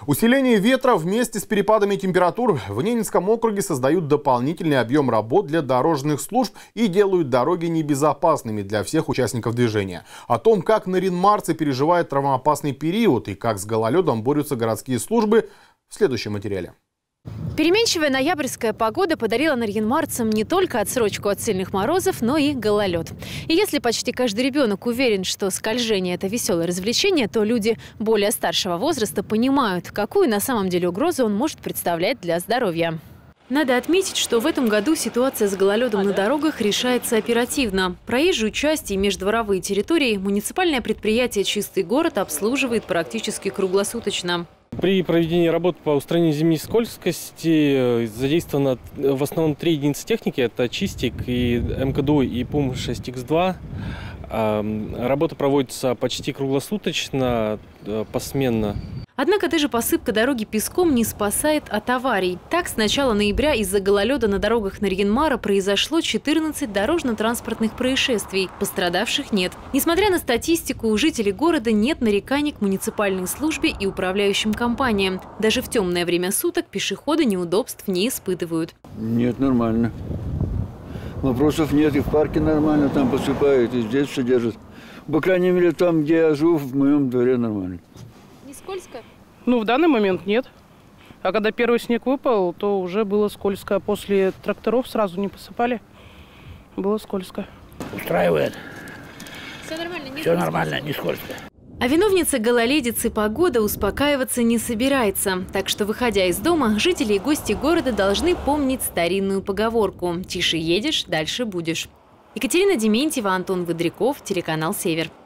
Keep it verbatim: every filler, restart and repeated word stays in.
Усиление ветра вместе с перепадами температур в Ненецком округе создают дополнительный объем работ для дорожных служб и делают дороги небезопасными для всех участников движения. О том, как наринмарцы переживают травмоопасный период и как с гололедом борются городские службы, в следующем материале. Переменчивая ноябрьская погода подарила нарьян-марцам не только отсрочку от сильных морозов, но и гололед. И если почти каждый ребенок уверен, что скольжение – это веселое развлечение, то люди более старшего возраста понимают, какую на самом деле угрозу он может представлять для здоровья. Надо отметить, что в этом году ситуация с гололедом на дорогах решается оперативно. Проезжую часть и междворовые территории муниципальное предприятие «Чистый город» обслуживает практически круглосуточно. При проведении работ по устранению зимней скользкости задействовано в основном три единицы техники. Это Чистик, и МКДУ и ПУМ шесть икс два. Работа проводится почти круглосуточно, посменно. Однако даже посыпка дороги песком не спасает от аварий. Так, с начала ноября из-за гололеда на дорогах Нарьян-Мара произошло четырнадцать дорожно-транспортных происшествий. Пострадавших нет. Несмотря на статистику, у жителей города нет нареканий к муниципальной службе и управляющим компаниям. Даже в темное время суток пешеходы неудобств не испытывают. Нет, нормально. Вопросов нет, и в парке нормально, там посыпают, и здесь все держат. По крайней мере, там, где я живу, в моем дворе нормально. Не скользко? Ну, в данный момент нет. А когда первый снег выпал, то уже было скользко. После тракторов сразу не посыпали. Было скользко. Устраивает. Все нормально, не Все нормально, не скользко. А виновница гололедицы погода успокаиваться не собирается. Так что, выходя из дома, жители и гости города должны помнить старинную поговорку: «Тише едешь, дальше будешь». Екатерина Дементьева, Антон Выдряков, телеканал «Север».